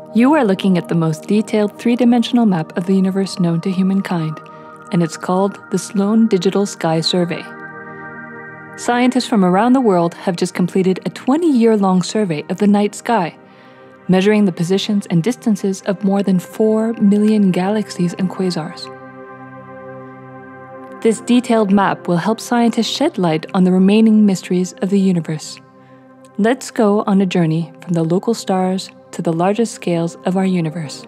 You are looking at the most detailed three-dimensional map of the universe known to humankind, and it's called the Sloan Digital Sky Survey. Scientists from around the world have just completed a 20-year-long survey of the night sky, measuring the positions and distances of more than 4 million galaxies and quasars. This detailed map will help scientists shed light on the remaining mysteries of the universe. Let's go on a journey from the local stars to the largest scales of our universe.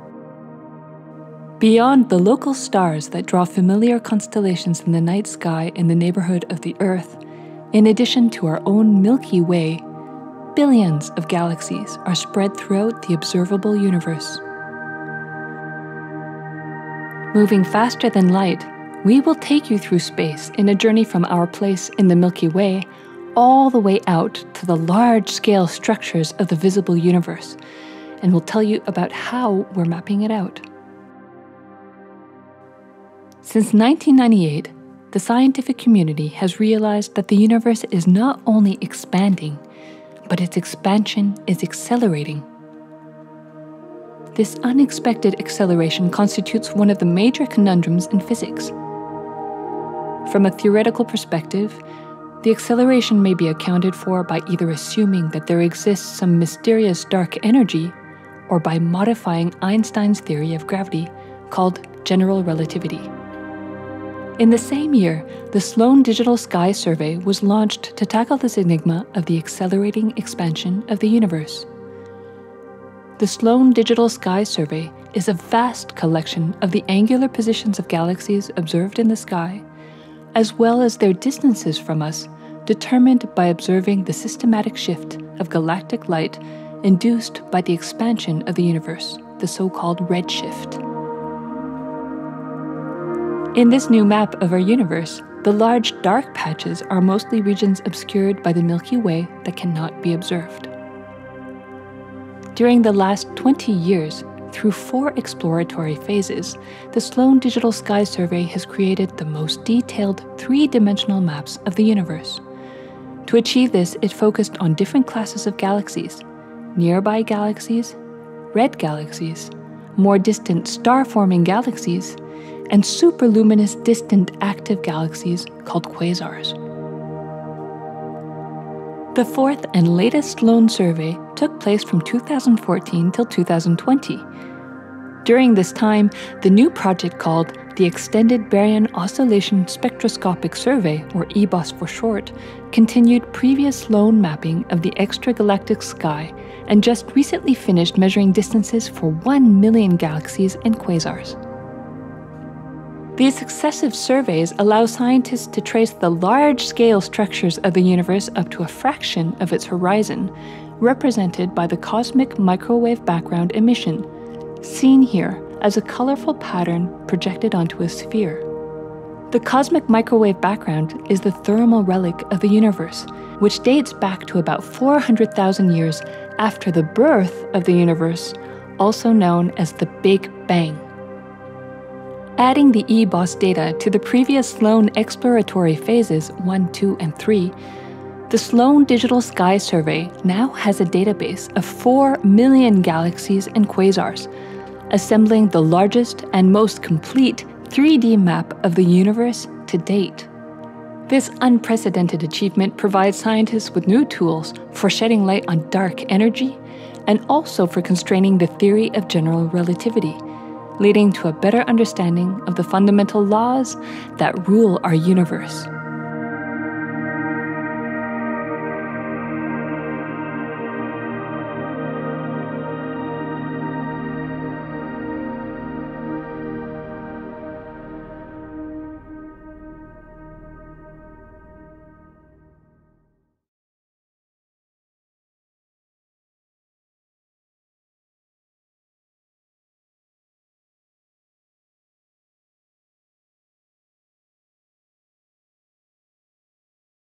Beyond the local stars that draw familiar constellations in the night sky in the neighborhood of the Earth, in addition to our own Milky Way, billions of galaxies are spread throughout the observable universe. Moving faster than light, we will take you through space in a journey from our place in the Milky Way all the way out to the large-scale structures of the visible universe, and we'll tell you about how we're mapping it out. Since 1998, the scientific community has realized that the universe is not only expanding, but its expansion is accelerating. This unexpected acceleration constitutes one of the major conundrums in physics. From a theoretical perspective, the acceleration may be accounted for by either assuming that there exists some mysterious dark energy or by modifying Einstein's theory of gravity, called general relativity. In the same year, the Sloan Digital Sky Survey was launched to tackle this enigma of the accelerating expansion of the universe. The Sloan Digital Sky Survey is a vast collection of the angular positions of galaxies observed in the sky, as well as their distances from us, determined by observing the systematic shift of galactic light induced by the expansion of the universe, the so-called redshift. In this new map of our universe, the large dark patches are mostly regions obscured by the Milky Way that cannot be observed. During the last 20 years, through 4 exploratory phases, the Sloan Digital Sky Survey has created the most detailed 3-dimensional maps of the universe. To achieve this, it focused on different classes of galaxies: nearby galaxies, red galaxies, more distant star-forming galaxies, and superluminous distant active galaxies called quasars. The 4th and latest Sloan survey took place from 2014 till 2020. During this time, the new project called the Extended Baryon Oscillation Spectroscopic Survey, or eBOSS for short, continued previous Sloan mapping of the extragalactic sky and just recently finished measuring distances for 1 million galaxies and quasars. These successive surveys allow scientists to trace the large-scale structures of the universe up to a fraction of its horizon, represented by the cosmic microwave background emission, seen here as a colorful pattern projected onto a sphere. The cosmic microwave background is the thermal relic of the universe, which dates back to about 400,000 years after the birth of the universe, also known as the Big Bang. Adding the eBOSS data to the previous Sloan exploratory phases 1, 2, and 3, the Sloan Digital Sky Survey now has a database of 4 million galaxies and quasars, assembling the largest and most complete 3D map of the universe to date. This unprecedented achievement provides scientists with new tools for shedding light on dark energy and also for constraining the theory of general relativity, leading to a better understanding of the fundamental laws that rule our universe.